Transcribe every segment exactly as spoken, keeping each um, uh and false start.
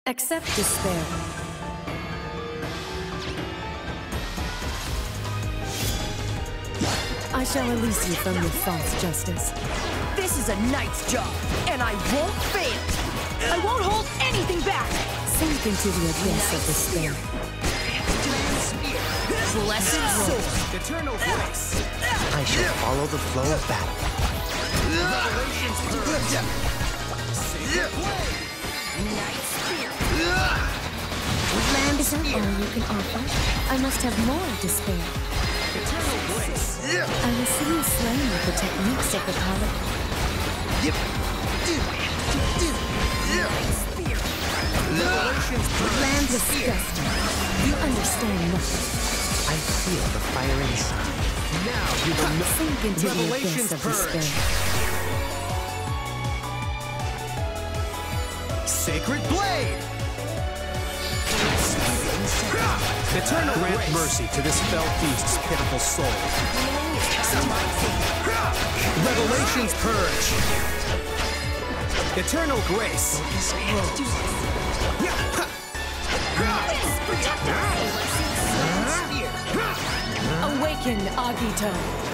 Accept despair. I shall release you from your false justice. This is a knight's job, and I won't fail. I won't hold anything back. Sink into the abyss of despair. Blessed sword. Eternal grace. I shall follow the flow of battle. Revelations purge. Knight's spear. Is that all you can offer? I must have more despair. Eternal grace. I will see you slain with the techniques of the paladin. Revelations purge. Land disgusting. You understand nothing. I feel the fire inside. Now you will know. Sink into the Revelations abyss of purge. despair. Sacred blade. Eternal grant mercy to this fell beast's pitiful soul. Revelations purge. Eternal grace. Awaken, Agito.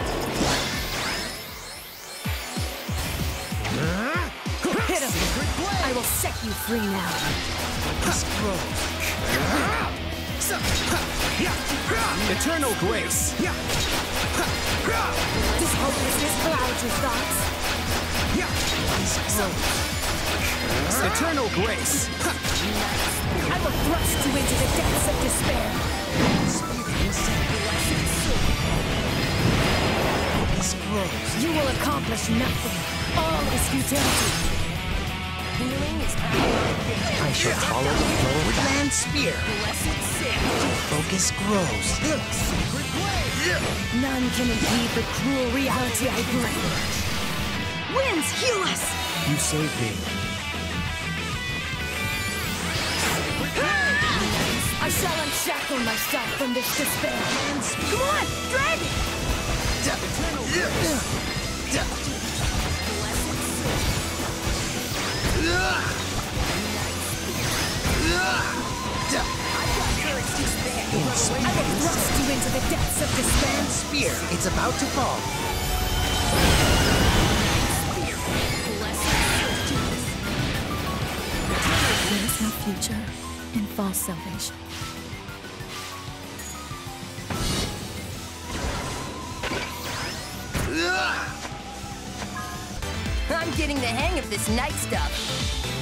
Hit him. I will set you free now. Eternal grace. This hopelessness clouds your thoughts. Eternal grace. I will thrust you into the depths of despair. You will accomplish nothing. All is futility. Healing is I shall follow the flow of Woodland spear. blessed sin. Focus grows. None can impede the cruel reality I bring. Winds, heal us. You saved me. I shall unshackle myself from this despair. Come on, drag it! I will thrust you into the depths of despair. Spear. It's about to fall. There is no future in false salvation. I'm getting the hang of this night stuff.